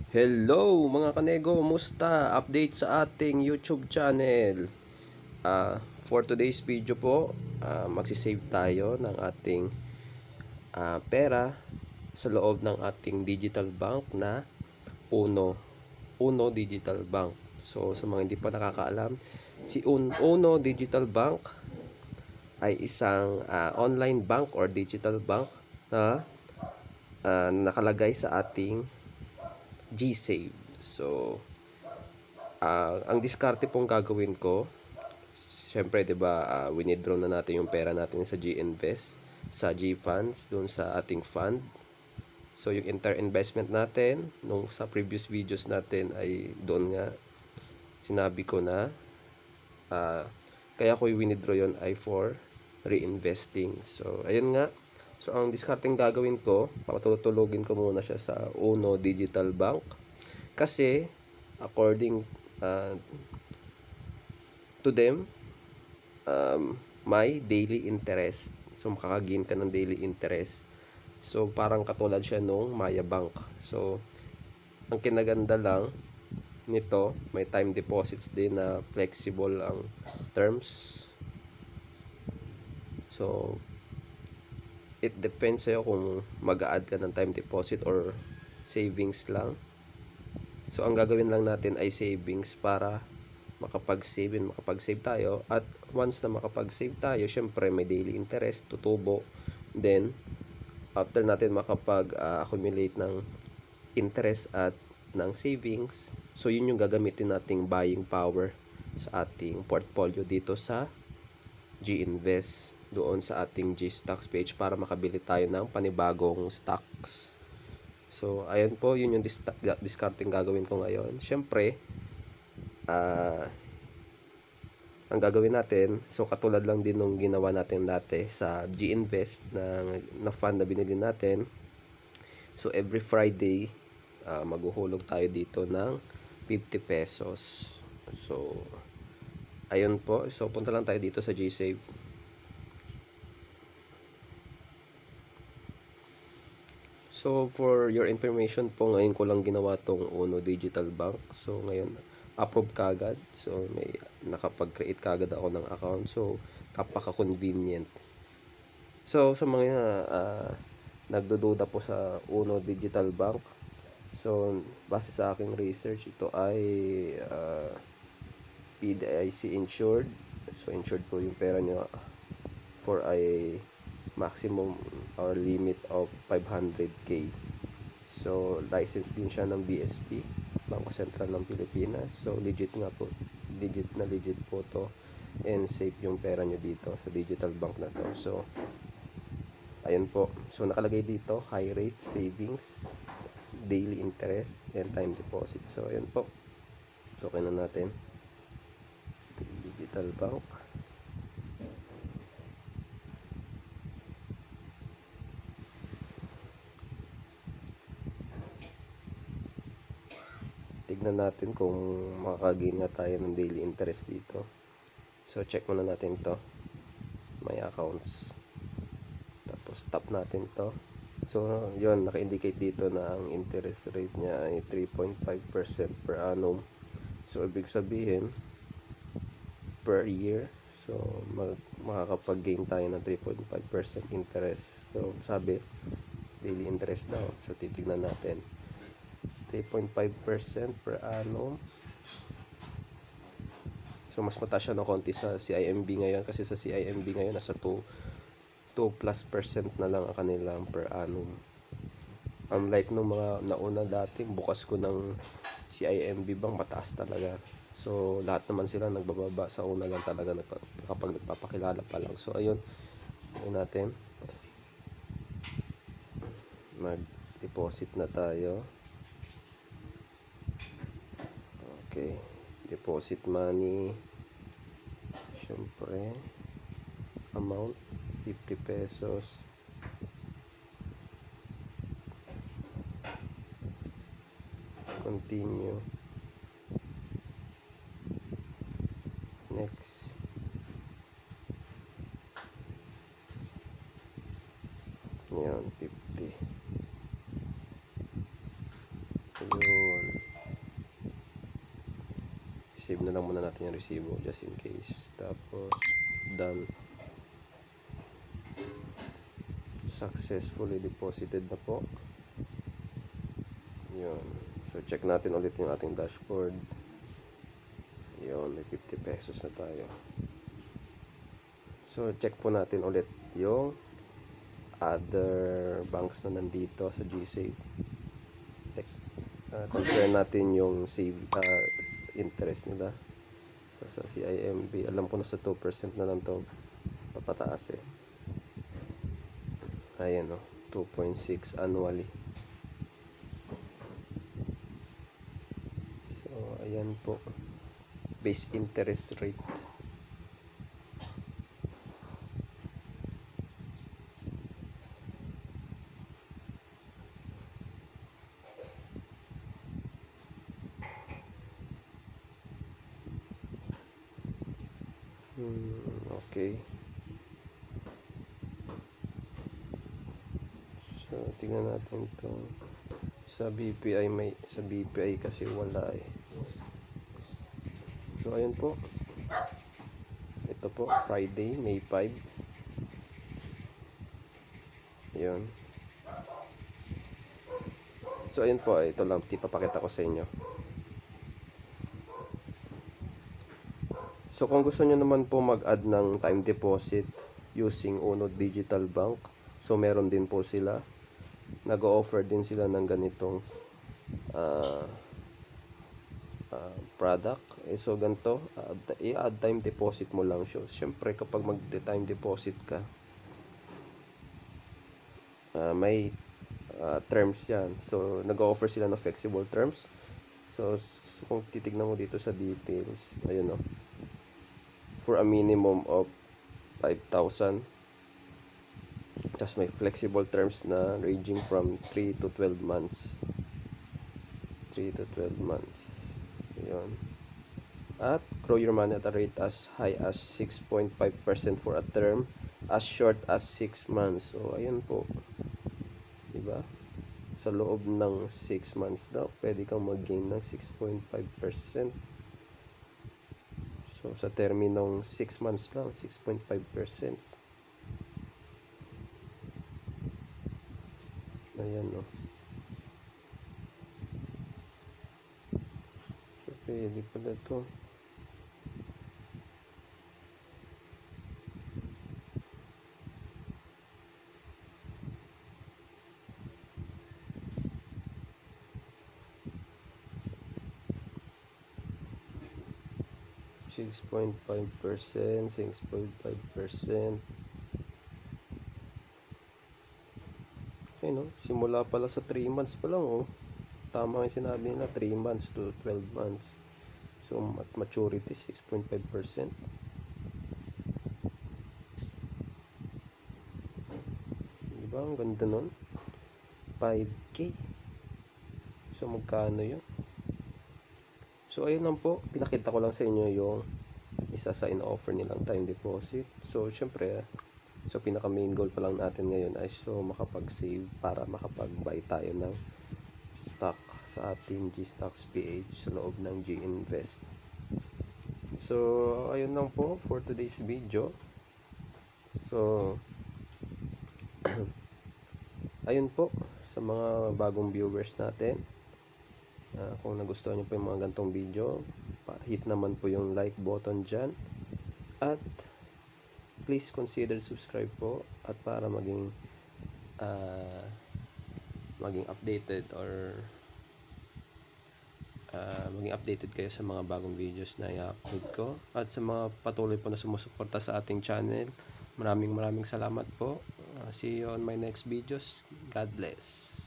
Hello mga kanego, musta? Update sa ating YouTube channel. For today's video po, magsisave tayo ng ating pera sa loob ng ating digital bank na Uno Digital Bank. So sa mga hindi pa nakakaalam, si Uno Digital Bank ay isang online bank or digital bank na nakalagay sa ating GSave. So ang diskarte pong gagawin ko, syempre 'di ba, winidraw na natin yung pera natin sa GInvest, sa GFunds, doon sa ating fund. So yung entire investment natin nung sa previous videos natin ay doon nga sinabi ko na kaya ko i-withdraw yon ay for reinvesting. So ayun nga. So ang discarding gagawin ko, patutulugin ko muna siya sa Uno Digital Bank kasi according to them, may daily interest. So makakagain ka ng daily interest. So parang katulad siya nung Maya Bank. So ang kinaganda lang nito, may time deposits din na flexible ang terms. So it depends sa'yo kung mag-a-add ka ng time deposit or savings lang. So ang gagawin lang natin ay savings para makapag-save tayo, at once na makapag-save tayo, syempre may daily interest, tutubo. Then after natin makapag-accumulate ng interest at ng savings, so yun yung gagamitin nating buying power sa ating portfolio dito sa GInvest, doon sa ating GStocks page, para makabili tayo ng panibagong stocks. So ayan po, yun yung discarding gagawin ko ngayon. Syempre ang gagawin natin, so katulad lang din nung ginawa natin dati sa GInvest na fund na binili natin. So every Friday maghuhulog tayo dito ng 50 pesos. So ayun po, so punta lang tayo dito sa GSave. So for your information po, ngayon ko lang ginawa tong Uno Digital Bank. So ngayon approve kagad. So may nakapag-create kagad ako ng account. So kapaka-convenient. So sa mga nagdududa po sa Uno Digital Bank, so base sa aking research, ito ay PDIC insured. So insured po yung pera nyo for a maximum or limit of 500k. So license din siya ng BSP, Bangko Sentral ng Pilipinas. So legit nga po, legit po to, and safe yung pera nyo dito sa digital bank na to. So ayun po, so nakalagay dito high rate savings, daily interest, and time deposit. So ayun po, so okay na natin digital bank. Tignan natin kung makakagain nga tayo ng daily interest dito. So check muna natin to, my accounts, tapos tap natin to. So yun, naka-indicate dito na ang interest rate niya ay 3.5% per annum. So ibig sabihin per year, so makakapag-gain tayo ng 3.5% interest. So sabi daily interest daw, so titignan natin 3.5% per annum. So mas mataas siya ng konti sa CIMB ngayon, kasi sa CIMB ngayon nasa 2+% na lang ang kanilang per annum. Unlike nung mga nauna dati, bukas ko ng CIMB Bank, mataas talaga. So lahat naman sila nagbababa, sa una lang talaga kapag nagpapakilala pa lang. So ayun, ayun natin, mag-deposit na tayo. Okay, deposit money, syempre amount 50 pesos. Continue, next. Yan, 50. Yun. save na lang muna natin yung resibo just in case. Tapos done. Successfully deposited na po. Yun. So check natin ulit yung ating dashboard. Yun, may 50 pesos na tayo. So check po natin ulit yung other banks na nandito sa GSave. Compare natin yung save interest nila. So, sa CIMB, alam ko na sa 2% na lang to papataas eh. Ayan o, 2.6 annually. So ayan po, base interest rate. Okay. So tingnan natin to. Sa BPI kasi wala eh. So ayun po. Ito po, Friday, May 5. Yun. So ayun po, ito lang ipapakita ko sa inyo. So kung gusto nyo naman po mag-add ng time deposit using Uno Digital Bank, so meron din po sila. Nag-o-offer din sila ng ganitong product. So ganito, i-add time deposit mo lang siya. Siyempre kapag mag-time deposit ka, may terms yan. So nag-o-offer sila ng flexible terms. So kung titignan mo dito sa details, ayun o. For a minimum of 5,000. Tapos may flexible terms na ranging from 3 to 12 months. 3 to 12 months. Yun. At grow your money at a rate as high as 6.5% for a term as short as 6 months. So, ayun po. Diba? Sa loob ng 6 months daw, pwede kang mag-gain ng 6.5%. So, sa terminong 6 months lang, 6.5%. Ayan, no. So, pwede pala ito. Six 6.5%. Okay, no? Simula pala sa 3 months pa lang, oh. Tama yung sinabi nila, 3 months to 12 months. So, maturity, 6.5%. Diba? Ang ganda nun. 5K. So, magkano yun? So, ayun lang po. Pinakita ko lang sa inyo yung isa sa in-offer nilang time deposit. So, syempre, so pinaka main goal pa lang natin ngayon ay so makapag-save para makapag-buy tayo ng stock sa ating GStocks Ph sa loob ng G-Invest. So, ayun lang po for today's video. So, ayun po sa mga bagong viewers natin. Kung nagustuhan nyo po yung mga gantong video, hit naman po yung like button dyan. At please consider subscribe po at para maging updated or maging updated kayo sa mga bagong videos na i-upload ko. At sa mga patuloy po na sumusuporta sa ating channel, maraming salamat po. See you on my next videos. God bless.